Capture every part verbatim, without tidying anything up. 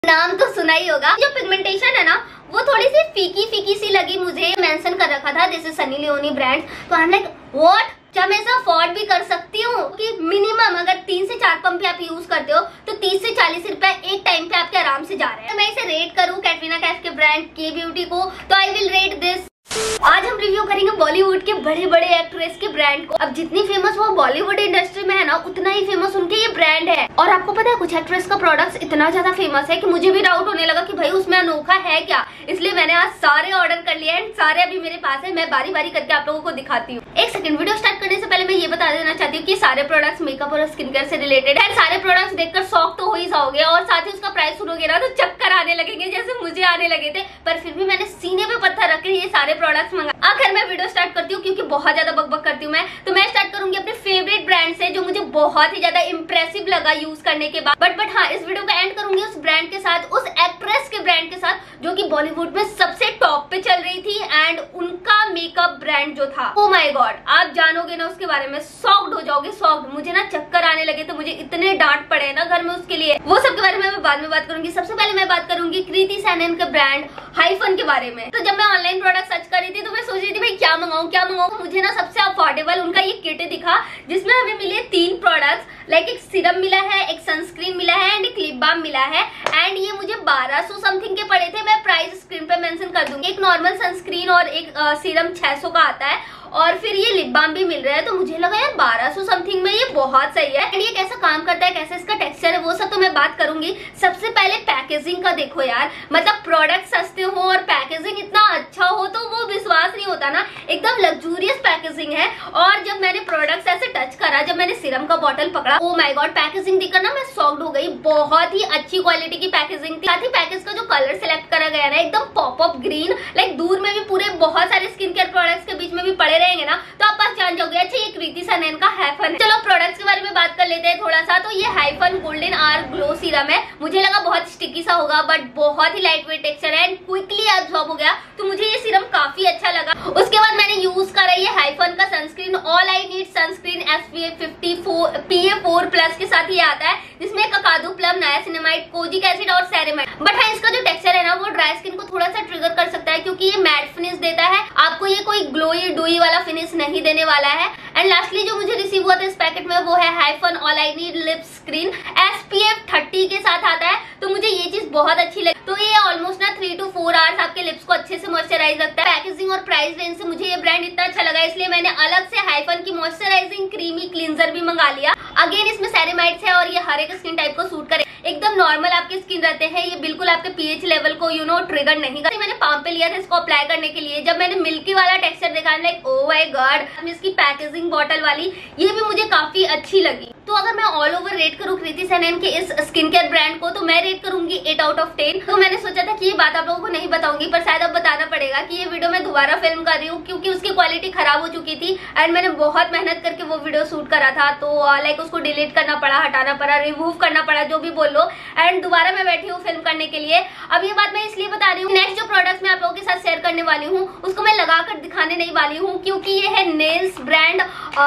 नाम तो सुना ही होगा। जो पिगमेंटेशन है ना वो थोड़ी सी फीकी फीकी सी लगी मुझे। मेंशन कर रखा था जैसे सनी लियोनी ब्रांड, तो आई एम लाइक व्हाट, क्या मैं इसे अफोर्ड भी कर सकती हूँ कि मिनिमम अगर तीन से चार पंप आप यूज करते हो तो तीस से चालीस रुपए एक टाइम पे आपके आराम से जा रहे हैं। तो मैं इसे रेट करूँ कैटरीना कैफ के ब्रांड के ब्यूटी को, तो आई विल रेट दिस। आज हम रिव्यू करेंगे बॉलीवुड के बड़े बड़े एक्ट्रेस के ब्रांड को। अब जितनी फेमस वो बॉलीवुड इंडस्ट्री में है ना, उतना ही फेमस उनके ये ब्रांड है। और आपको पता है कुछ एक्ट्रेस का प्रोडक्ट्स इतना ज्यादा फेमस है कि मुझे भी डाउट होने लगा कि भाई उसमें अनोखा है क्या। इसलिए मैंने आज सारे ऑर्डर कर लिए एंड सारे अभी मेरे पास है। मैं बारी बारी करके आप लोगों को दिखाती हूँ। एक सेकंड, वीडियो स्टार्ट करने से पहले मैं ये बता देना चाहती हूँ कि सारे प्रोडक्ट्स मेकअप और स्किन केयर से रिलेटेड है। सारे प्रोडक्ट्स देखकर शॉक तो हो ही जाओगे और साथ ही उसका प्राइस सुनोगे ना तो चक्कर आने लगेंगे जैसे मुझे आने लगे थे। पर फिर भी मैंने सीने पे पत्थर रख के ये सारे प्रोडक्ट्स मंगा। आखिर मैं वीडियो स्टार्ट करती हूँ क्योंकि बहुत ज्यादा बकबक करती हूँ मैं, तो मैं स्टार्ट करूंगी अपने फेवरेट ब्रांड से जो मुझे बहुत ही ज्यादा इंप्रेसिव लगा यूज करने के बाद। बट बट हाँ, इस वीडियो का एंड करूंगी उस ब्रांड के साथ, उस एक्ट्रेस के ब्रांड के साथ जो कि बॉलीवुड में सबसे टॉप पे चल रही थी एंड उनका मेकअप ब्रांड जो था, ओ माय गॉड, आप जानोगे ना उसके बारे में सॉक्ड हो जाओगे। सॉक्ड, मुझे ना चक्कर आने लगे थे, मुझे इतने डांट पड़े ना घर में उसके लिए। वो सब के बारे में मैं बाद में बात करूंगी। सबसे पहले मैं बात करूंगी कृति सेनन के ब्रांड हाइफन के बारे में। तो जब मैं ऑनलाइन प्रोडक्ट सर्च कर रही थी तो मैं सोच रही थी भाई क्या मंगाऊं क्या मंगाऊं। मुझे ना सबसे अफोर्डेबल उनका ये किट दिखा जिसमें हमें मिले तीन प्रोडक्ट्स, लाइक एक सीरम मिला है, एक सनस्क्रीन मिला है एंड एक लिप बाम मिला है। एंड ये मुझे बारह सौ समथिंग के पड़े थे। मैं प्राइस स्क्रीन पे मेंशन कर दूंगी। एक नॉर्मल सनस्क्रीन और एक सीरम छह सौ का आता है और फिर ये लिप बाम भी मिल रहा है। तो मुझे लगा यार बारह सौ समथिंग में ये बहुत सही है। एंड ये कैसा काम करता है, कैसे इसका टेक्सचर है, वो सब तो मैं बात करूंगी। सबसे पहले पैकेजिंग का देखो यार, मतलब प्रोडक्ट सस्ते हो और पैकेजिंग इतना अच्छा हो तो वो विश्वास नहीं होता ना। एकदम लग्जूरियस पैकेजिंग है। और जब मैंने प्रोडक्ट्स ऐसे टच करा, जब मैंने सीरम का बॉटल पकड़ा, ओ माय गॉड, पैकेजिंग देखकर ना मैं शॉक्ड हो गई। बहुत ही अच्छी क्वालिटी की पैकेजिंग थी। साथ ही पैकेज का जो कलर सिलेक्ट करा गया ना, एकदम पॉप अप ग्रीन, लाइक दूर में भी पूरे बहुत सारे स्किन केयर प्रोडक्ट्स के बीच में भी पड़े रहेंगे ना तो आप पहचान जाओगे अच्छा ये कृति सेनन का हाइफन है। चलो प्रोडक्ट्स के बारे में बात कर लेते हैं थोड़ा सा। तो ये Hyphen golden hour glow serum है। मुझे लगा बहुत स्टिकी सा होगा बट बहुत ही लाइट वेट टेक्सचर है एंड क्विकली एब्जॉर्ब हो गया, तो मुझे ये सीरम काफी अच्छा लगा। उसके बाद मैंने यूज करा ये हाइफन का sunscreen all I need sunscreen S P F fifty four P A four plus के साथ ये आता है, जिसमें Kakadu plum, niacinamide, kojic acid और सेरेमाइड। बट हाँ, इसका जो टेक्सचर है ना वो ड्राई स्किन को थोड़ा सा ट्रिगर कर सकता है क्योंकि ये मैट फिनिश देता है आपको, ये कोई ग्लोई डोई वाला फिनिश नहीं देने वाला है। एंड लास्टली जो मुझे रिसीव हुआ था इस पैकेट में वो है Hyphen all I need lip screen S P F thirty के साथ आता है। तो मुझे ये चीज बहुत अच्छी लगी। तो ये ऑलमोस्ट ना थ्री टू फोर आवर्स आपके लिप्स को अच्छे से मॉइस्चराइज रखता है। पैकेजिंग और प्राइस रेंज से मुझे ये ब्रांड इतना अच्छा लगा, इसलिए मैंने अलग से हाइफन की मॉइस्चराइजिंग क्रीमी क्लींजर भी मंगा लिया। अगेन इसमें सेरेमाइड्स है और ये हर एक स्किन टाइप को सूट करे। एकदम नॉर्मल आपकी स्किन रहते हैं, ये बिल्कुल आपके P H level you know trigger नहीं करती। मैंने पाम पे लिया था इसको अप्लाई करने के लिए। जब मैंने मिल्की वाला टेक्सचर देखा, लाइक ओ माय गॉड, इसकी पैकेजिंग बॉटल वाली ये भी मुझे काफी अच्छी लगी। तो अगर मैं ऑल ओवर रेट करूँ कृति सेनन के इस स्किन केयर ब्रांड को तो मैं रेट करूंगी एट आउट ऑफ टेन। तो मैंने सोचा था कि ये बात आप लोगों को नहीं बताऊंगी, पर शायद अब बताना पड़ेगा कि ये वीडियो मैं दोबारा फिल्म कर रही हूँ क्योंकि उसकी क्वालिटी खराब हो चुकी थी एंड मैंने बहुत मेहनत करके वो वीडियो शूट करा था। तो लाइक उसको डिलीट करना पड़ा, हटाना पड़ा, रिमूव करना पड़ा, जो भी बोल लो। एंड दोबारा मैं बैठी हूँ फिल्म करने के लिए। अब ये बात मैं इसलिए बता रही हूँ, नेक्स्ट जो प्रोडक्ट्स मैं आप लोगों के साथ शेयर करने वाली हूँ उसको मैं लगाकर दिखाने नहीं वाली हूँ क्योंकि ये है नेल्स ब्रांड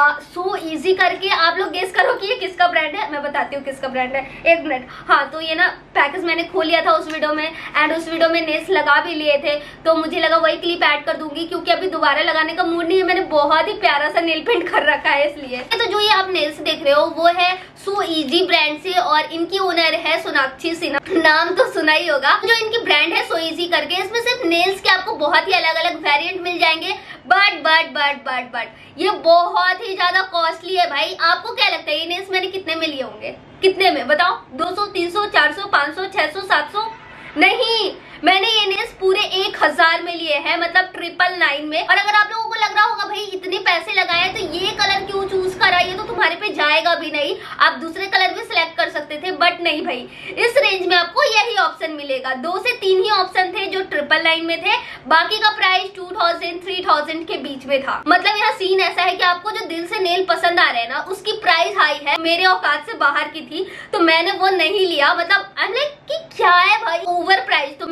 सो इजी करके। आप लोग गेस करो कि ये किसका ब्रांड है। मैं बताती हूँ किसका ब्रांड है, एक मिनट। हाँ, तो ये ना पैकेज मैंने खोल लिया था उस वीडियो में एंड उस वीडियो में नेल्स लगा भी लिए थे, तो मुझे लगा वही क्लिप ऐड कर दूंगी क्योंकि अभी दोबारा लगाने का मूड नहीं है। मैंने बहुत ही प्यारा सा नेल पेंट कर रखा है इसलिए। तो जो ये आप नेल्स देख रहे हो वो है सो इजी ब्रांड से और इनकी ओनर है सोनाक्षी सिन्हा। नाम तो सुना ही होगा। जो इनकी ब्रांड है सो इजी करके, इसमें सिर्फ नेल्स के आपको बहुत ही अलग अलग वेरिएंट मिल जाएंगे। But but but but but ये बहुत ही ज्यादा कॉस्टली है भाई। आपको क्या लगता है ये नेल्स मैंने कितने में लिए होंगे? कितने में बताओ? दो सौ, तीन सौ, चार सौ, पाँच सौ, छह सौ, सात सौ? नहीं, मैंने ये नेल्स पूरे एक हजार में लिए हैं, मतलब ट्रिपल नाइन में। और अगर आप लोगों को लग रहा होगा भाई इतने पैसे लगाए तो ये कलर क्यों चूज करा, ये तो तुम्हारे पे जाएगा भी नहीं, आप दूसरे कलर भी सिलेक्ट कर सकते थे। बट नहीं भाई, इस रेंज में आपको यही ऑप्शन मिलेगा। दो से तीन ही ऑप्शन थे जो ट्रिपल नाइन में थे, बाकी का price two thousand three thousand के बीच में था। मतलब यहाँ सीन ऐसा है कि आपको जो दिल से नेल पसंद आ रहे हैं ना उसकी प्राइस हाई है, मेरे औकात से बाहर की थी तो मैंने वो नहीं लिया। मतलब आई एम लाइक कि क्या है भाई, ओवर प्राइस। तो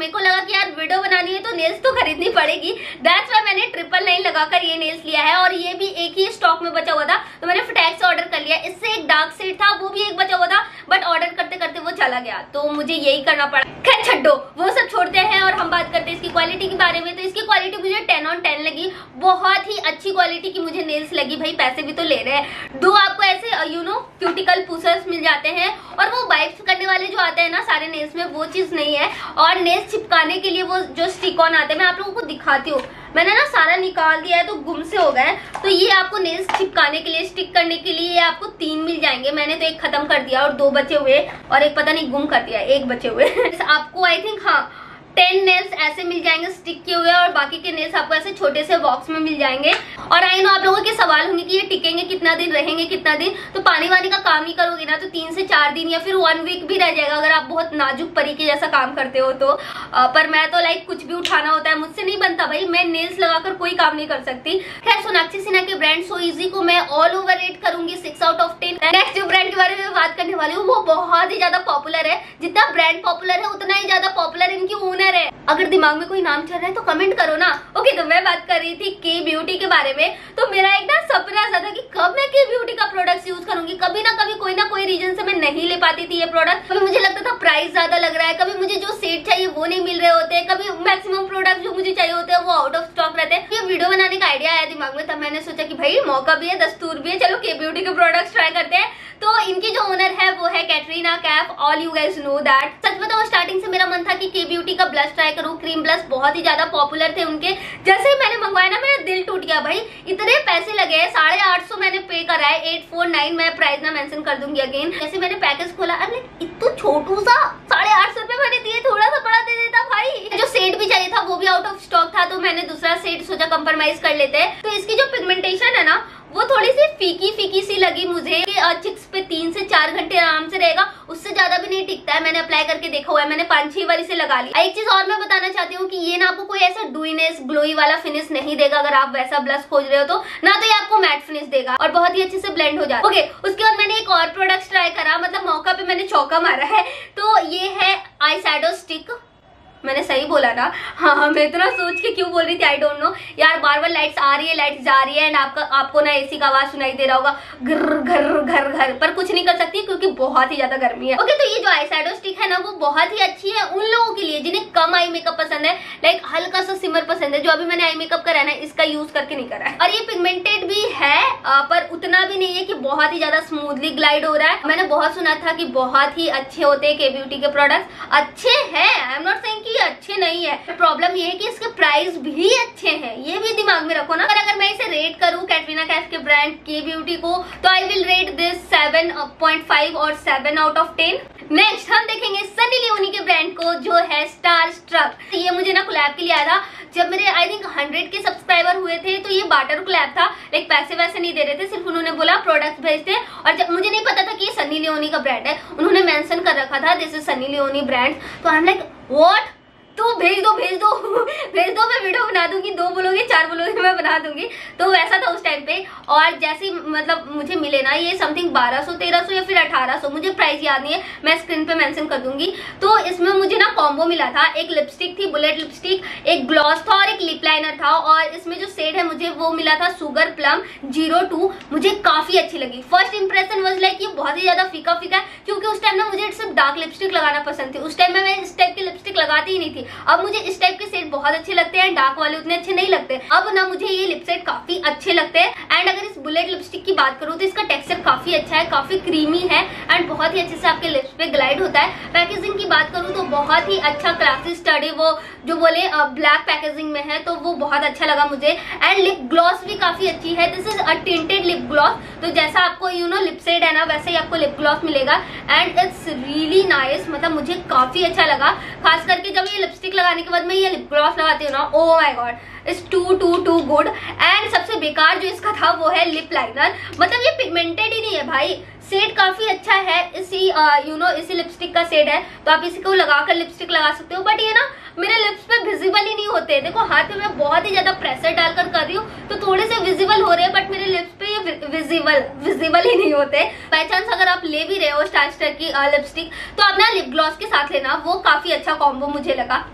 मेरे को लगा कि यार वीडियो बनानी है तो नेल्स तो खरीदनी पड़ेगी, दैट्स व्हाई मैंने ट्रिपल नाइन लगाकर ये नेल्स लिया है। और ये भी एक ही स्टॉक में बचा हुआ था तो मैंने फटाक से ऑर्डर कर लिया। इससे एक डार्क शेड था वो भी एक बचा हुआ था, बट ऑर्डर करते करते वो चला गया तो मुझे यही करना पड़ा। खैर छड्डो, वो सब छोड़ते हैं और हम बात करते हैं इसकी क्वालिटी के बारे में। तो इसकी क्वालिटी मुझे टेन ऑन टेन लगी, बहुत ही अच्छी क्वालिटी की मुझे नेल्स लगी। भाई पैसे भी तो ले रहे हैं। दो आपको ऐसे यू नो क्यूटिकल पुशर्स मिल जाते हैं और वो वाइप्स करने वाले जो आते हैं ना सारे नेल्स में, वो चीज नहीं है। और नेल्स चिपकाने के लिए वो जो स्टिक ऑन आते हैं, मैं आप लोगों को दिखाती हूँ। मैंने ना सारा निकाल दिया है तो गुम से हो गए। तो ये आपको नेल्स चिपकाने के लिए, स्टिक करने के लिए आपको तीन मिल जाएंगे। मैंने तो एक खत्म कर दिया और दो बचे हुए और एक पता नहीं गुम कर दिया, एक बचे हुए आपको आई थिंक हाँ टेन नेल्स ऐसे मिल जाएंगे स्टिक किए हुए और बाकी के नेल्स आपको ऐसे छोटे से बॉक्स में मिल जाएंगे। और आई नो आप लोगों के सवाल होंगे कि ये टिकेंगे कितना दिन, रहेंगे कितना दिन। तो पानी वानी का काम ही करोगे ना तो तीन से चार दिन या फिर वन वीक भी रह जाएगा अगर आप बहुत नाजुक परी के जैसा काम करते हो तो। आ, पर मैं तो लाइक कुछ भी उठाना होता है, मुझसे नहीं बनता भाई, मैं नेल्स लगाकर कोई काम नहीं कर सकती। खैर सोनाक्षी सिन्हा के ब्रांड सो इजी को मैं ऑल ओवर रेट करूंगी six out of ten. Next जो ब्रांड के बारे में बात करने वाली हूँ वो बहुत ही ज्यादा पॉपुलर है। जितना ब्रांड पॉपुलर है उतना ही ज्यादा पॉपुलर इनकी ओनर है। अगर दिमाग में कोई नाम चल रहा है तो कमेंट करो ना। ओके, तो मैं बात कर रही थी के ब्यूटी के बारे में। तो मेरा एक ना सपना सा था कि कब मैं के ब्यूटी का प्रोडक्ट यूज करूंगी। कभी ना कभी कोई ना कोई रीजन से मैं नहीं ले पाती थी ये प्रोडक्ट। कभी मुझे लगता था प्राइस ज्यादा लग रहा है, कभी मुझे जो सेट चाहिए वो नहीं मिल रहे होते, कभी मैक्सिमम प्रोडक्ट जो मुझे चाहिए होते हैं वो आउट ऑफ स्टॉक रहते हैं। ये वीडियो बनाने का आइडिया आया दिमाग में, तब मैंने सोचा कि भाई मौका भी है, दस्तूर भी है, चलो के ब्यूटी के प्रोडक्ट्स ट्राई करते हैं। तो इनकी जो ओनर है वो है Katrina Kaif, all you guys know that. सच बताओ स्टार्टिंग से मेरा मन था कि के ब्यूटी का ब्लश ट्राई करूं। क्रीम ब्लश बहुत ही ज्यादा पॉपुलर थे उनके। जैसे ही मैंने मंगवाया ना मेरा दिल टूट गया भाई, इतने पैसे लगे हैं, साढ़े आठ सौ मैंने पे करा है, एट फोर नाइन मैं प्राइस ना मेंशन कर दूंगी अगेन। जैसे मैंने पैकेज खोला, अरे इतना छोटू सा साढ़े आठ सौ रुपए मैंने दिए, थोड़ा सा बड़ा दे देता भाई। जो सेट भी चाहिए था वो भी आउट ऑफ स्टॉक था तो मैंने दूसरा सेट सोचा कंप्रोमाइज कर लेते हैं। तो इसकी जो पिगमेंटेशन है ना वो थोड़ी सी फीकी फीकी सी लगी मुझे। चिक्स पे तीन से चार घंटे आराम से रहेगा, उससे ज्यादा भी नहीं टिकता है। मैंने अप्लाई करके देखा हुआ है, मैंने पांच छह वाली से लगा ली। एक चीज और मैं बताना चाहती हूँ कि ये ना आपको कोई ऐसा डुइनेस ग्लोई वाला फिनिश नहीं देगा। अगर आप वैसा ब्लश खोज रहे हो तो ना तो ये आपको मैट फिनिश देगा और बहुत ही अच्छे से ब्लेंड हो जाता है। ओके, उसके बाद मैंने एक और प्रोडक्ट ट्राई करा, मतलब मौका पे मैंने चौका मारा है। तो ये है आई शैडो स्टिक। मैंने सही बोला ना? हाँ हाँ, मैं इतना सोच के क्यों बोल रही थी आई डोंट नो यार। बार बार लाइट्स आ रही है, लाइट्स जा रही है एंड आपका आपको ना एसी का आवाज सुनाई दे रहा होगा, घर घर घर घर, पर कुछ नहीं कर सकती क्योंकि बहुत ही ज्यादा गर्मी है। ओके, तो ये जो आई शैडो स्टिक है ना वो बहुत ही अच्छी है उन लोगों के लिए जिन्हें कम आई मेकअप पसंद है, लाइक हल्का सा सिमर पसंद है। जो अभी मैंने आई मेकअप करा है ना इसका यूज करके नहीं करा है। और ये पिगमेंटेड भी है पर उतना भी नहीं है कि बहुत ही ज्यादा स्मूथली ग्लाइड हो रहा है। मैंने बहुत सुना था कि बहुत ही अच्छे होते हैं के ब्यूटी के प्रोडक्ट। अच्छे हैं, आई एम नॉट सेइंग कि अच्छे नहीं है। प्रॉब्लम ये है कि इसके प्राइस भी अच्छे हैं, ये भी दिमाग में रखो ना। पर अगर मैं इसे रेट करूं कैटरीना कैफ के ब्रांड के ब्यूटी को तो I will rate this seven point five और seven out of ten. Next हम देखेंगे सनी लियोनी के ब्रांड को जो है स्टार स्ट्रक। ये मुझे ना कोलैब के लिए आया था जब मेरे आई थिंक हंड्रेड के सब्सक्राइबर हुए थे। तो ये बार्टर कोलैब था, लाइक पैसे वैसे नहीं दे रहे थे, सिर्फ उन्होंने बोला प्रोडक्ट भेजते। और जब मुझे नहीं पता था कि ये सनी लियोनी का ब्रांड है, उन्होंने मेंशन कर रखा था this is Sunny Leone brand. तो आई एम लाइक व्हाट, तो भेज दो भेज दो भेज दो, मैं वीडियो बना दूंगी, दो बोलोगे चार बोलोगे मैं बना दूंगी। तो वैसा था उस टाइम पे। और जैसे मतलब मुझे मिले ना ये समथिंग बारह सौ तेरह सौ या फिर अठारह सौ, मुझे प्राइस याद नहीं है, मैं स्क्रीन पे मेंशन कर दूंगी। तो इसमें मुझे ना कॉम्बो मिला था, एक लिपस्टिक थी बुलेट लिपस्टिक, एक ग्लॉस था और एक लिप लाइनर था। और इसमें जो शेड है मुझे वो मिला था सुगर प्लम जीरो टू। मुझे काफी अच्छी लगी। फर्स्ट इंप्रेशन वाज लाइक ये बहुत ही ज्यादा फीका फीका है क्योंकि उस टाइम ना मुझे सिर्फ डार्क लिपस्टिक लगाना पसंद थी। उस टाइम में मैं इस टाइप की लिपस्टिक लगाती ही नहीं थी। अब मुझे इस टाइप के शेड बहुत अच्छे लगते हैं, डार्क वाले उतने अच्छे नहीं लगते। अब ना मुझे ये लिप शेड काफी अच्छे लगते हैं। एंड अगर इस बुलेट लिपस्टिक की बात करूँ तो इसका टेक्सचर काफी अच्छा है, काफी क्रीमी है एंड बहुत ही अच्छे से आपके लिप्स पे ग्लाइड होता है। पैकेजिंग की बात करूँ तो बहुत ही अच्छा क्लासी स्टडी, वो जो बोले ब्लैक पैकेजिंग में है तो वो बहुत अच्छा लगा मुझे। एंड लिप ग्लॉस भी काफी अच्छी है, this is a tinted lip gloss. तो जैसा आपको यू नो लिप शेड है ना वैसे ही आपको लिप ग्लॉस मिलेगा एंड इट्स रियली नाइस। मतलब मुझे काफी अच्छा लगा, खास करके जब ये लिपस्टिक लगाने के बाद मैं ये लिप ग्लॉस लगाती हूँ ना, oh my god, it's too too too good. And सबसे बेकार जो इसका था वो है लिप लाइनर। मतलब ये पिगमेंटेड ही नहीं है भाई, शेड काफी अच्छा है, इसी यू नो इसी लिपस्टिक का शेड है तो आप इसी को लगाकर लिपस्टिक लगा सकते हो। बट ये ना मेरे लिप्स पे विजिबल ही नहीं होते। देखो हाथ में मैं बहुत ही ज्यादा प्रेशर डालकर कर रही हूँ तो थोड़े से विजिबल हो रहे हैं, बट मेरे लिप्स पे ये विजिबल विजिबल ही नहीं होते। बाय चांस अगर आप ले भी रहे हो स्टार स्टार की लिपस्टिक तो आप ना लिप ग्लॉस के साथ लेना, वो काफी अच्छा कॉम्बो मुझे लगा।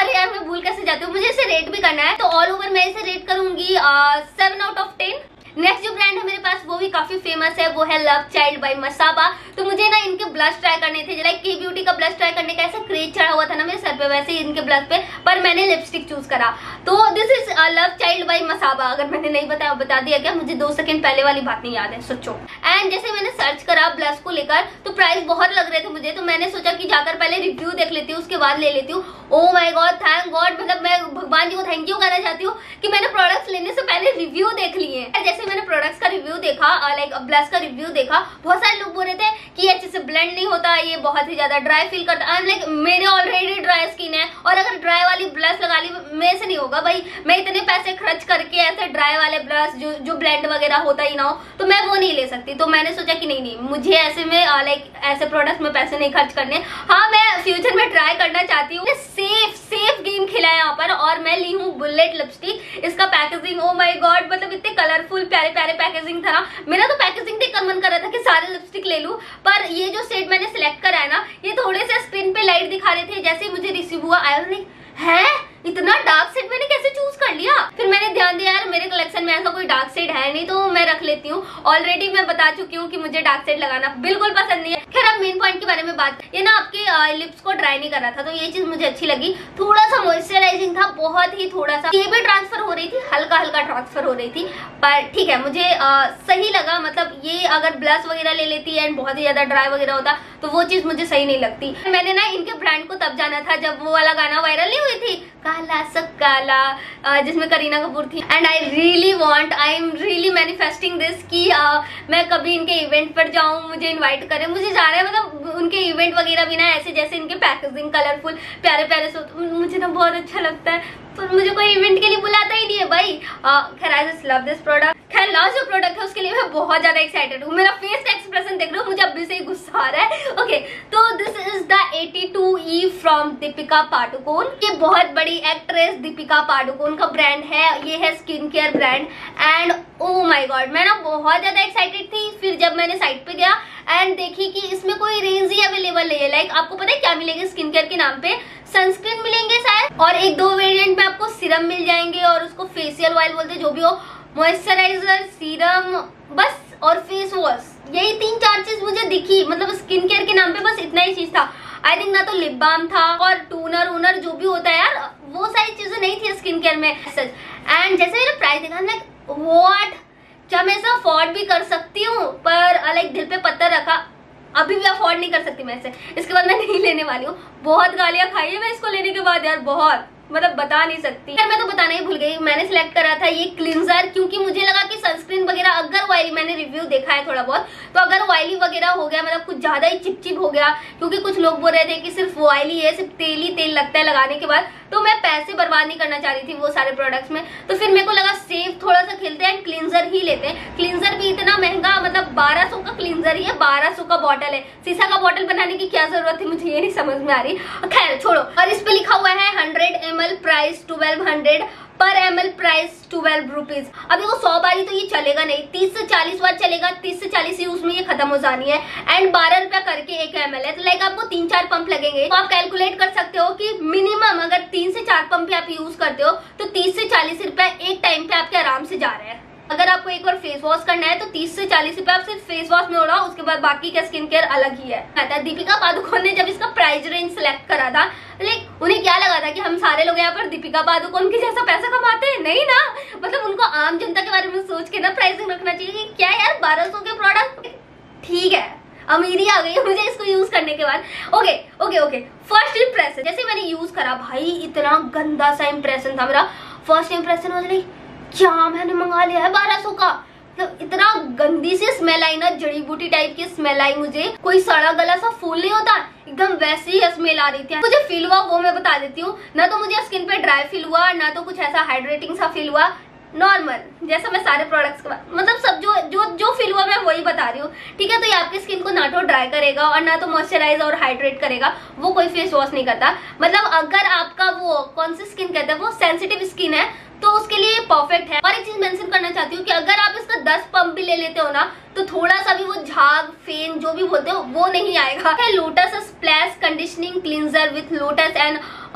अरे यार मैं भूल कैसे जाती हूँ, मुझे इसे रेट भी करना है। तो ऑल ओवर मैं इसे रेट करूंगी seven out of ten. Next जो ब्रांड है मेरे पास वो भी काफी फेमस है, वो है लव चाइल्ड बाय मसाबा। तो मुझे ना इनके ब्लश ट्राई करने थे, लाइक के ब्यूटी का ब्लश ट्राई करने का ऐसा क्रेज चढ़ा हुआ था ना मेरे सर पे, वैसे ही इनके ब्लश पे, पर मैंने लिपस्टिक चूज करा। तो this is love child by Masaba. अगर मैंने नहीं बताया बता दिया क्या, मुझे दो सेकंड पहले वाली बात नहीं याद है, सोचो। एंड जैसे मैंने सर्च करा ब्लश को लेकर तो प्राइस बहुत लग रहे थे मुझे, तो मैंने सोचा कि जाकर पहले रिव्यू देख लेती हूँ, उसके बाद ले लेती हूँ। Oh my god, thank god, मतलब मैं भगवान जी को थैंक यू कहना चाहती हूँ कि मैंने प्रोडक्ट्स लेने से पहले रिव्यू देख लिए। जैसे मैंने प्रोडक्ट्स का रिव्यू देखा, लाइक ब्लश का रिव्यू देखा, बहुत सारे लोग बोल रहे थे कि ये अच्छे से ब्लेंड नहीं होता, ये बहुत ही ज्यादा ड्राई फील करता है। लाइक मेरे ऑलरेडी ड्राई स्किन है, और अगर ड्राई वाली ब्लश लगा ली मेरे से नहीं होगा भाई। मैं इतने पैसे खर्च करके ऐसे ड्राई वाले ब्लश जो जो ब्लेंड वगैरह होता ही ना हो, तो मैं वो नहीं ले सकती। तो मैंने सोचा कि नहीं नहीं मुझे ऐसे में लाइक ऐसे प्रोडक्ट्स में पैसे नहीं खर्च करने। हाँ, मैं फ्यूचर में ट्राई करना चाहती हूँ। सेफ सेफ गेम खेला है यहाँ पर, और मैं ली हूँ बुलेट लिपस्टिक। इसका पैकेजिंग ओ माय गॉड, मतलब इतने कलरफुल प्यारे प्यारे पैकेजिंग था ना, मेरा तो पैकेजिंग देखकर मन कर रहा था कि सारे लिपस्टिक ले लूं। पर ये जो शेड मैंने सिलेक्ट करा है ना, ये थोड़े से स्क्रीन पे लाइट दिखा रहे थे। जैसे ही मुझे रिसीव हुआ आई वाज लाइक, है इतना डार्क शेड मैंने कैसे चूज कर लिया। फिर मैंने ध्यान दिया यार मेरे कलेक्शन में ऐसा कोई डार्क शेड है नहीं, तो मैं रख लेती हूँ। ऑलरेडी मैं बता चुकी हूँ कि मुझे डार्क शेड लगाना बिल्कुल पसंद नहीं है। खैर अब मेन पॉइंट के बारे में बात, ये ना आपके लिप्स को ड्राई नहीं कर रहा था, तो ये चीज मुझे अच्छी लगी। थोड़ा सा मॉइस्चराइजिंग था, बहुत ही थोड़ा सा, ये भी ट्रांसफर हो रही थी, हल्का हल्का ट्रांसफर हो रही थी, पर ठीक है मुझे आ, सही लगा। मतलब ये अगर ब्लश वगैरह ले लेती एंड बहुत ही ज्यादा ड्राई वगैरह होता तो वो चीज मुझे सही नहीं लगती। मैंने ना इनके ब्रांड को तब जाना था जब वो वाला गाना वायरल नहीं हुई थी, काला सब काला, जिसमें करीना कपूर थी। And I really want, I am really manifesting this कि uh, मैं कभी इनके इवेंट पर जाऊं, मुझे इनवाइट करें। मुझे जा रहा है, मतलब उनके इवेंट वगैरह भी ना ऐसे जैसे इनके पैकेजिंग कलरफुल प्यारे प्यारे से, मुझे ना बहुत अच्छा लगता है, पर मुझे कोई इवेंट के लिए बुलाता ही नहीं है भाई। खैर I just love this product. खैर लास्ट जो प्रोडक्ट है उसके लिए मैं बहुत ज्यादा एक्साइटेड हूँ। मेरा फेस का एक्सप्रेशन देख रहे हो, मुझे अभी से ही गुस्सा आ रहा है। ओके, तो this is the eighty two E from Deepika Padukone. ये बहुत बड़ी एक्ट्रेस दीपिका पादुकोण का ब्रांड है, ये है skin care brand. And oh my god, मैं ना बहुत ज्यादा एक्साइटेड थी। फिर जब मैंने साइट पे गया एंड देखी कि इसमें कोई रेंज ही अवेलेबल नहीं है। लाइक आपको पता है क्या मिलेगा स्किन केयर के नाम पे? सनस्क्रीन मिलेंगे शायद, और एक दो वेरिएंट में आपको सीरम मिल जाएंगे, और उसको फेशियल ऑयल बोलते जो भी हो, मॉइस्चराइजर, सीरम, बस, और फेस वॉश। यही तीन चार चीज मुझे दिखी, मतलब स्किन केयर के नाम पे बस इतना ही चीज था। आई थिंक ना तो लिप बाम था, और टूनर वूनर जो भी होता है यार, वो सारी चीजें नहीं थी स्किन केयर में सच। एंड जैसे मैंने प्राइस देखा, लाइक व्हाट, क्या मैं इसे अफोर्ड भी कर सकती हूँ? पर लाइक दिल पे पत्थर रखा, अभी भी अफोर्ड नहीं कर सकती मैं इसे। इसके बाद मैं नहीं लेने वाली हूँ। बहुत गालियां खाई है मैं इसको लेने के बाद यार, बहुत, मतलब बता नहीं सकती। यार मैं तो बताना ही भूल गई, मैंने सिलेक्ट करा था ये क्लींजर, क्योंकि मुझे लगा कि सनस्क्रीन वगैरह अगर ऑयली, मैंने रिव्यू देखा है थोड़ा बहुत, तो अगर ऑयली वगैरह हो गया, मतलब कुछ ज्यादा ही चिपचिप हो गया, क्योंकि कुछ लोग बोल रहे थे कि सिर्फ ऑयली है, सिर्फ तेल ही तेल लगता है लगाने के बाद, तो मैं पैसे बर्बाद नहीं करना चाह रही थी वो सारे प्रोडक्ट्स में। तो फिर मेरे को लगा सेफ थोड़ा सा खेलते हैं, क्लींजर ही लेते हैं। क्लींजर भी इतना महंगा, मतलब बारह सौ का क्लींजर ही है, बारह सौ का बॉटल है। शीशा का बॉटल बनाने की क्या जरूरत थी, मुझे ये नहीं समझ में आ रही। खैर छोड़ो। और इस पे लिखा हुआ है hundred M L price twelve hundred, पर M L price twelve rupees. अब देखो सौ बारी तो ये चलेगा नहीं, तीस से चालीस बार चलेगा, तीस से चालीस यूज में ये खत्म हो जानी है। एंड बारह रुपया करके एक एम एल है, तो लाइक आपको तीन चार पंप लगेंगे। तो आप कैलकुलेट कर सकते हो कि मिनिमम अगर तीन से चार पंप आप यूज करते हो तो तीस से चालीस रुपया एक टाइम पे आपके आराम से जा रहे हैं। अगर आपको एक बार फेस वॉश करना है तो तीस से चालीस रुपए आप सिर्फ फेस वॉश में उड़ाओ, उसके बाद बाकी का स्किन केयर अलग ही है। दीपिका पादुकोण ने जब इसका प्राइस रेंज सिलेक्ट करा था, लाइक उन्हें क्या लगा था कि हम सारे लोग यहाँ पर दीपिका पादुकोण की जैसा पैसा कमाते हैं? नहीं ना, मतलब उनको आम जनता के बारे में सोच के ना प्राइसिंग रखना चाहिए कि क्या यार बारह सौ के प्रोडक्ट, ठीक है अमीरी आ गई है मुझे इसको यूज करने के बाद। Okay okay okay first impression, जैसे मैंने यूज करा भाई इतना गंदा सा इंप्रेशन था मेरा। फर्स्ट इंप्रेशन हो जाए क्या मैंने मंगा लिया है बारह सौ का, मतलब इतना गंदी सी स्मेल आई ना, जड़ी बूटी टाइप की स्मेल आई मुझे। कोई सड़ा गला सा फूल नहीं होता, एकदम वैसी ही स्मेल आ रही थी। मुझे फील हुआ वो मैं बता देती हूँ, ना तो मुझे स्किन पे ड्राई फील हुआ, ना तो कुछ ऐसा हाइड्रेटिंग सा फील हुआ, नॉर्मल जैसा मैं सारे प्रोडक्ट्स के बाद, मतलब सब जो जो जो फील हुआ मैं वही बता रही हूँ, ठीक है। तो ये आपकी स्किन को ना तो ड्राई करेगा और ना तो मॉइस्चराइज और हाइड्रेट करेगा, वो कोई फेस वॉश नहीं करता। मतलब अगर आपका वो कौन सी स्किन कहते हैं वो सेंसिटिव स्किन है तो उसके लिए परफेक्ट है। और एक चीज मेंशन करना चाहती हूँ कि अगर आप इसका दस पंप भी ले लेते हो ना तो थोड़ा सा भी वो झाग फेन जो भी बोलते हो वो नहीं आएगा। Lotus splash conditioning cleanser with lotus and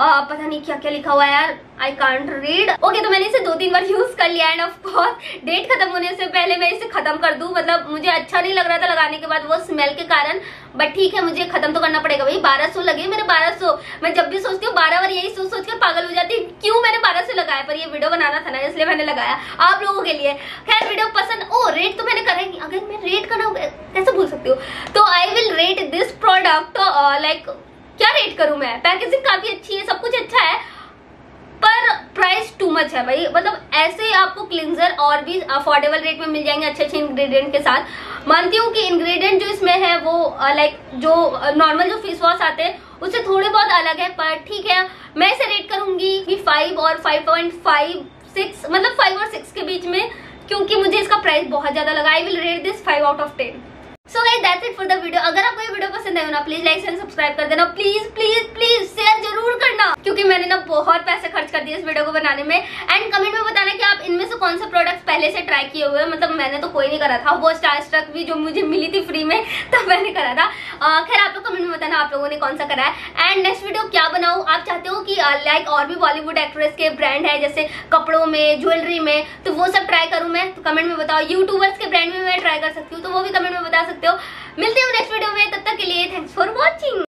ah, पता नहीं क्या क्या लिखा हुआ है यार, आई कांट रीड। ओके, तो मैंने इसे दो तीन बार यूज कर लिया एंड ऑफ कोर्स डेट खत्म होने से पहले मैं इसे खत्म कर दूं, मतलब मुझे अच्छा नहीं लग रहा था लगाने के बाद वो स्मेल के कारण, बट ठीक है मुझे खत्म तो करना पड़ेगा भाई। बारह सौ लगे मेरे, बारह सौ। मैं जब भी सोचती हूँ बारह बार यही सोच सोच कर पागल हो जाती हूँ क्यों मैंने बारह सौ लगाया, पर ये वीडियो बनाना था ना इसलिए मैंने लगाया आप लोगों के लिए। खैर वीडियो पसंद, ओ रेट तो मैंने करा ही, अगर मैं रेट करना कैसे भूल सकती हूँ। तो I will rate this product like, क्या रेट करूं मैं, पैकेजिंग काफी अच्छी है, सब कुछ अच्छा है, पर प्राइस टू मच है भाई। मतलब ऐसे आपको क्लिंजर और भी अफोर्डेबल रेट में मिल जाएंगे अच्छे अच्छे इंग्रेडिएंट के साथ। मानती हूँ कि इंग्रेडिएंट जो इसमें है वो लाइक जो नॉर्मल जो फेस वॉश आते हैं उससे थोड़े बहुत अलग है, पर ठीक है मैं इसे रेट करूंगी फाइव और फाइव पॉइंट फाइव सिक्स, मतलब फाइव और सिक्स के बीच में, क्योंकि मुझे इसका प्राइस बहुत ज्यादा लगा। I will rate this five out of ten. So guys that's it for the video. अगर आपको ये वीडियो पसंद आए ना प्लीज लाइक एंड सब्सक्राइब कर देना, प्लीज प्लीज प्लीज शेयर जरूर करना, क्योंकि मैंने ना बहुत पैसे खर्च कर दिए इस वीडियो को बनाने में। एंड कमेंट में बताना कि आप इनमें से कौन से प्रोडक्ट्स पहले से ट्राई किए हुए हैं, मतलब मैंने तो कोई नहीं करा था, वो स्टार स्ट्रक भी जो मुझे मिली थी फ्री में तब मैंने करा था। खैर आप लोग कमेंट में बताना आप लोगों ने कौन सा करा है। एंड नेक्स्ट वीडियो क्या बनाऊं, आप चाहते हो कि लाइक और भी बॉलीवुड एक्ट्रेस के ब्रांड है जैसे कपड़ों में, ज्वेलरी में, तो वो सब ट्राई करूं मैं, तो कमेंट में बताओ। यूट्यूबर्स के ब्रांड में मैं ट्राई कर सकती हूँ तो वो भी कमेंट में बता सकते हो। मिलते हैं नेक्स्ट वीडियो में, तब तक के लिए थैंक्स फॉर वॉचिंग।